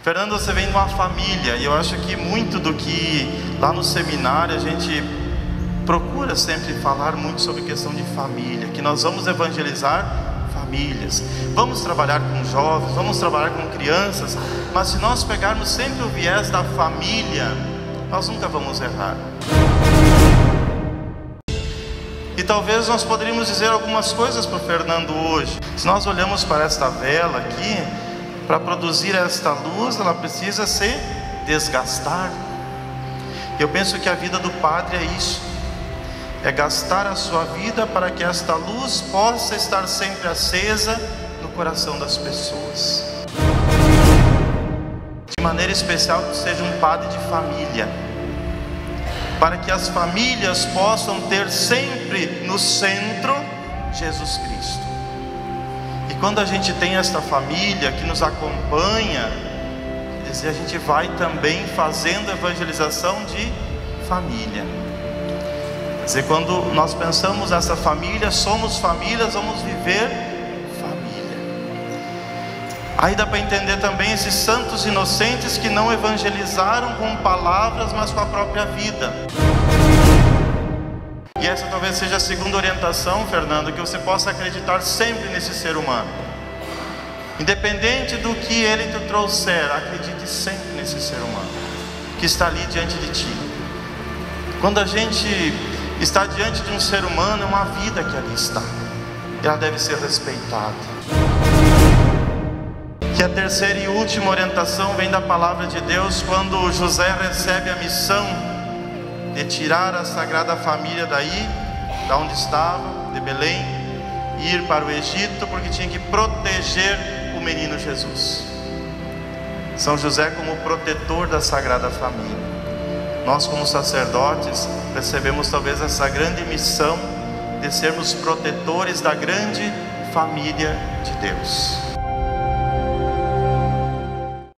Fernando, você vem de uma família, e eu acho que muito do que lá no seminário a gente procura sempre falar muito sobre questão de família, que nós vamos evangelizar famílias, vamos trabalhar com jovens, vamos trabalhar com crianças, mas se nós pegarmos sempre o viés da família, nós nunca vamos errar. E talvez nós poderíamos dizer algumas coisas para o Fernando hoje. Se nós olhamos para esta vela aqui, para produzir esta luz, ela precisa se desgastar. Eu penso que a vida do padre é isso, é gastar a sua vida para que esta luz possa estar sempre acesa no coração das pessoas. De maneira especial que seja um padre de família, para que as famílias possam ter sempre no centro Jesus Cristo. E quando a gente tem esta família que nos acompanha, a gente vai também fazendo evangelização de família. Quer dizer, quando nós pensamos nessa família, somos famílias, vamos viver família. Aí dá para entender também esses santos inocentes que não evangelizaram com palavras, mas com a própria vida. E essa talvez seja a segunda orientação, Fernando, que você possa acreditar sempre nesse ser humano. Independente do que ele te trouxer, acredite sempre nesse ser humano que está ali diante de ti. Quando a gente está diante de um ser humano, é uma vida que ali está, e ela deve ser respeitada. Que a terceira e última orientação vem da palavra de Deus, quando José recebe a missão de tirar a Sagrada Família daí, da onde estava, de Belém, e ir para o Egito, porque tinha que proteger o menino Jesus. São José como protetor da Sagrada Família. Nós, como sacerdotes, recebemos talvez essa grande missão de sermos protetores da grande família de Deus.